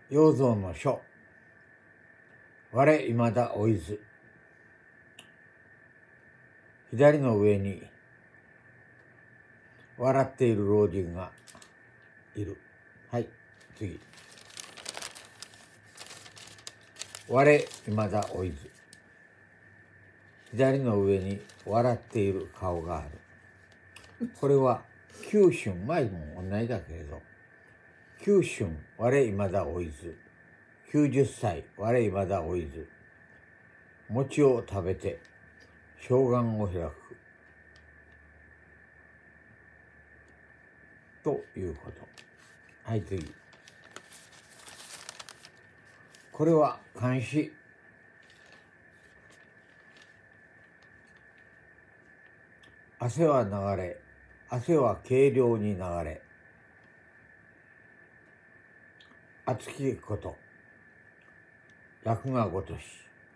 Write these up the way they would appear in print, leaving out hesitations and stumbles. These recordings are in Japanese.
要蔵の書。我いまだ追いず。左の上に笑っている老人がいる。はい、次。我いまだ追いず。左の上に笑っている顔がある。これは九春、前も同じだけれど、九春、我いまだ追いず。90歳、我いまだ追いず。餅を食べて、小眼を開く。ということ。はい、次。これは漢詩。汗は流れ、汗は軽量に流れ。熱きこと、楽がごとし。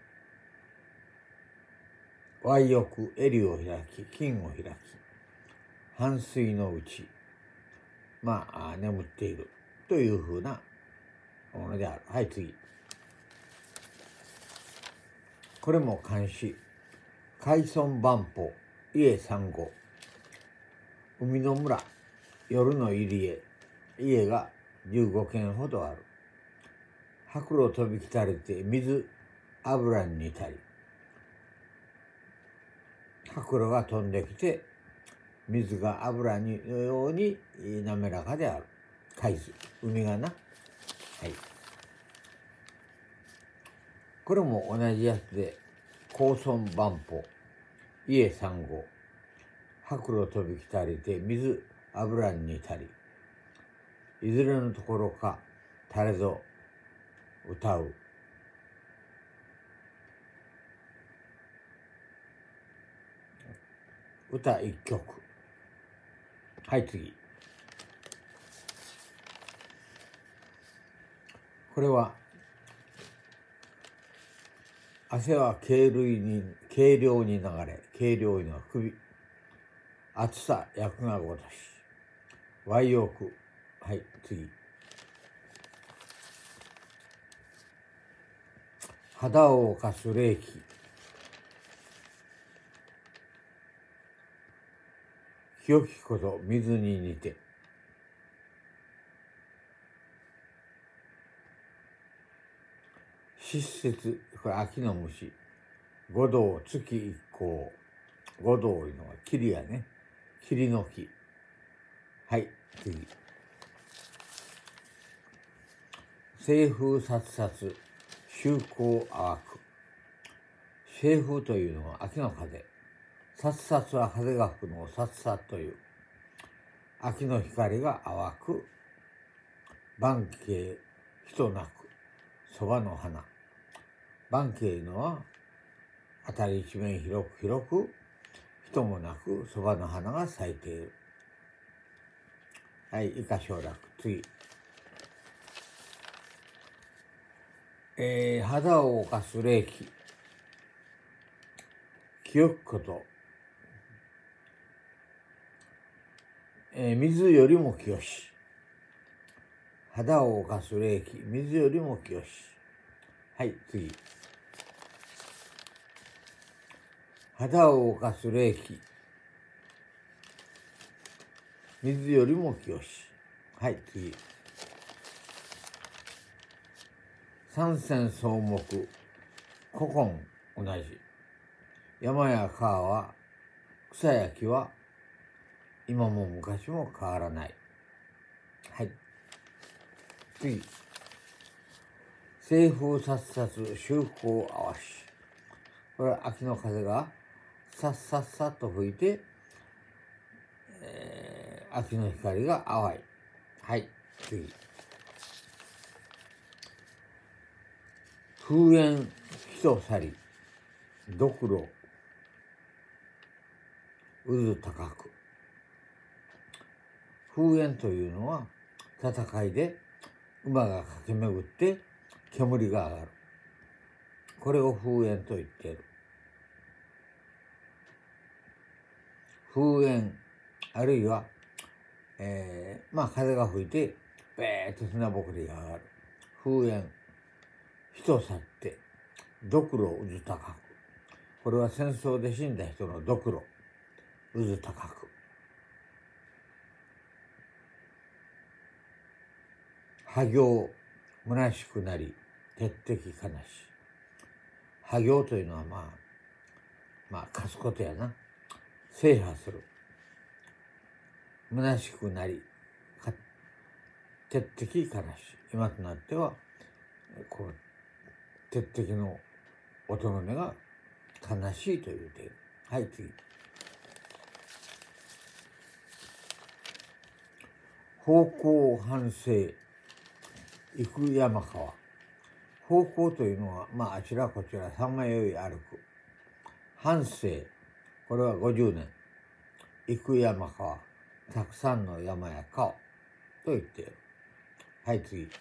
歪欲、襟を開き、筋を開き。半睡のうち、眠っているというふうなものである。はい、次。これも漢詩。海村万歩、家三五。海の村、夜の入り江、家が15軒ほどある。白露飛び来たれて水油に似たり。白露が飛んできて水が油のように滑らかである。海水、海がな。はい。これも同じやつで、高村万歩、家三五。白露飛び来たりて水油に似たり。いずれのところか誰ぞ歌う。歌一曲。はい、次。これは汗は軽量に流れ、軽量の首。暑さ、役がごとし。歪欲。はい、次。肌を犯す冷気。清きこと水に似て。湿節、これ秋の虫。五道、月一向。五道いうのは霧やね。霧の木。はい、次。西風殺殺、秋光淡く。西風というのは秋の風。殺殺は風が吹くのを殺殺という。秋の光が淡く。万景、人なく。そばの花。万景のは辺り一面広く広く、人もなくそばの花が咲いている。はい、以下省略。次。肌を犯す冷気。清くこと。水よりも清し。肌を犯す冷気。水よりも清し。はい、次。肌を犯す冷気。水よりも清し。はい、次。三線草木。古今同じ。山や川は、草や木は、今も昔も変わらない。はい。次。西風殺殺、秋光淡し。これは秋の風がさっさっさっと吹いて、秋の光が淡い。はい、次。風煙人去り、ドクロ、渦高く。風煙というのは戦いで馬が駆け巡って煙が上がる。これを風煙と言っている。風煙、あるいは、風が吹いて、べーっと砂ぼこりが上がる。 風縁、人去って、ドクロ渦高く。これは戦争で死んだ人のドクロ、渦高く。破行、虚しくなり、鉄的悲し。破行というのは勝つことやな。制覇する。虚しくなり、鉄的悲し。今となっては、この鉄的の音の音が悲しいという点。はい、次。方向反省、行く山川。方向というのは、あちらこちらさまよい歩く。反省、これは50年。行く山川、たくさんの山や川と言っている。はい、次。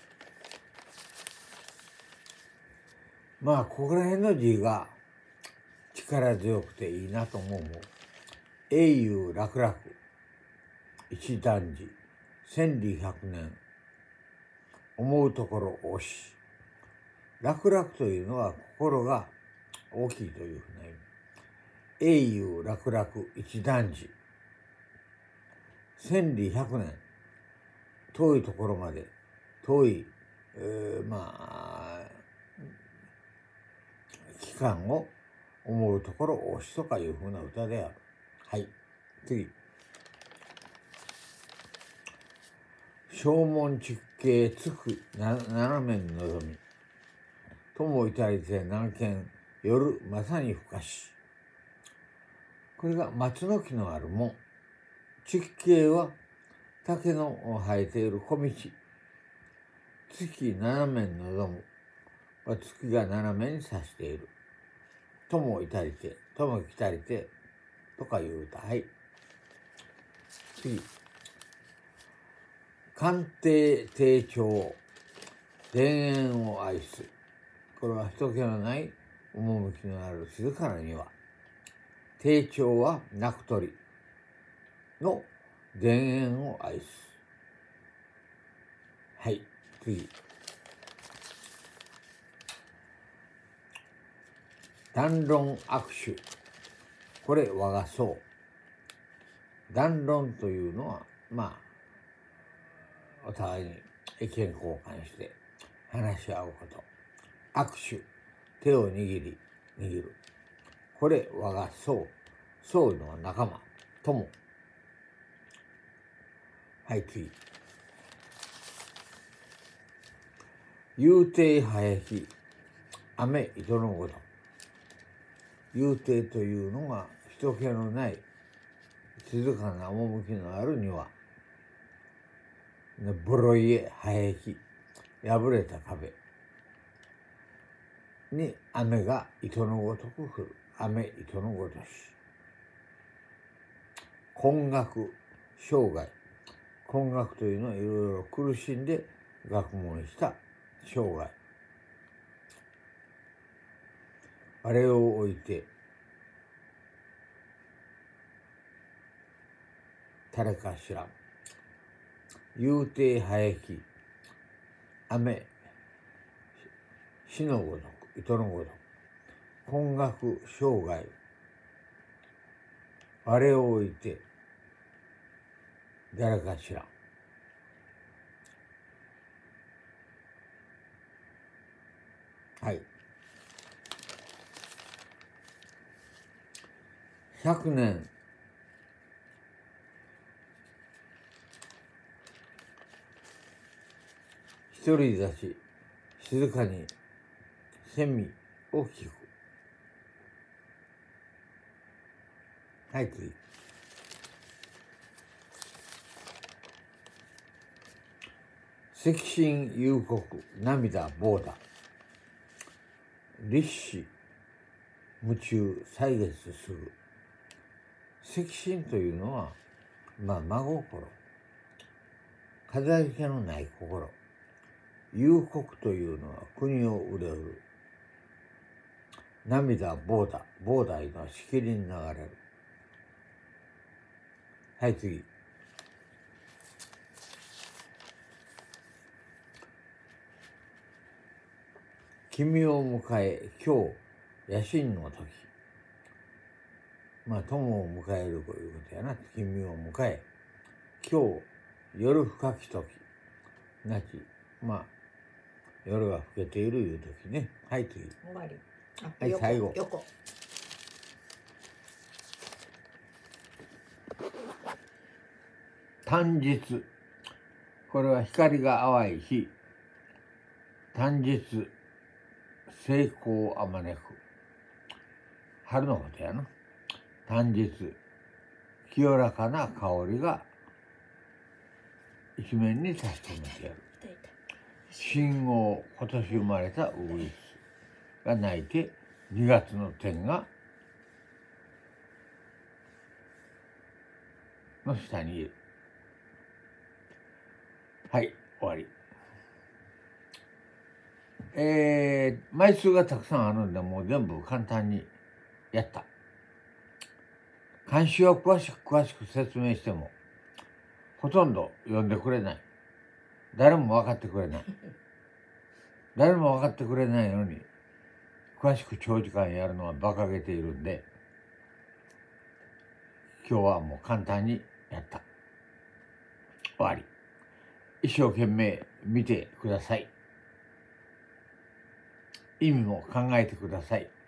ここら辺の字が力強くていいなと思う。英雄楽々、一断時、千里百年、思うところ惜し。楽々というのは心が大きいというふうな意味。英雄楽々一断時。千里百年。遠いところまで。遠い、期間を思うところ惜しとかいうふうな歌である。はい。次。正門築形つく斜めに望み。友いたりて南県夜まさに深し。これが松の木のある門。築形は竹の生えている小道。月斜めに望む。月が斜めに指している。友いたりて、友来たりて、とかいう歌。はい。次。官邸低調、田園を愛す。これは人気のない趣のある静かな庭。低調は泣く鳥の田園を愛す。はい、次。談論握手。これ我がそう。談論というのは、お互いに意見交換して話し合うこと。握手、手を握る。これ我がそう。そうの仲間、友。はい、次。幽閉生えき、雨糸のごと。幽閉というのが人気のない静かな趣のある庭。ボロ家生えき、破れた壁に雨が糸のごとく降る。雨糸のごとし。困学生涯。困学というのはいろいろ苦しんで学問した生涯。あれを置いて誰か知らん。幽閉生えき、雨死のごとく、糸のごとく。困学生涯。あれを置いて誰か知らん。はい。100年一人立ち、静かにセミを聞く。はい、次。赤心幽谷、涙ボーダ。立志、夢中、歳月すぐ。赤心というのは、真心。飾り気のない心。幽谷というのは国を憂う。涙ボーダ。ボーダーのはしきりに流れる。はい、次。 君を迎え、今日、野心の時。友を迎えるということやな。君を迎え、今日、夜深き時。なき、夜が更けているいう時ね。はい、次。 終わり。 はい、最後。 横。 短日。これは光が淡い日。短日、成功あまねく。春のことやな。短日、清らかな香りが一面に差し止めてやる。新王、今年生まれたウグイスが鳴いて、2月の天がの下にいる。はい、終わり。枚数がたくさんあるんで、もう全部簡単にやった。漢詩を詳しく説明しても、ほとんど読んでくれない。誰も分かってくれない。誰も分かってくれないのに、詳しく長時間やるのは馬鹿げているんで、今日はもう簡単にやった。終わり。一生懸命見てください。意味も考えてください。